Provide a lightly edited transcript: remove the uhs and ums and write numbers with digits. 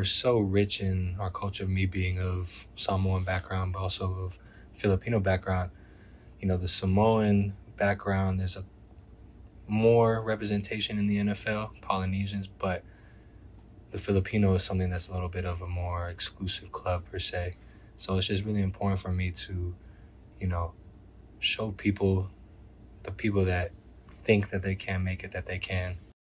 we're so rich in our culture, me being of Samoan background, but also of Filipino background. The Samoan background, there's a more representation in the NFL, Polynesians, but the Filipino is something that's a little bit of a more exclusive club per se. So it's just really important for me to, you know, show people, the people that think that they can make it, that they can.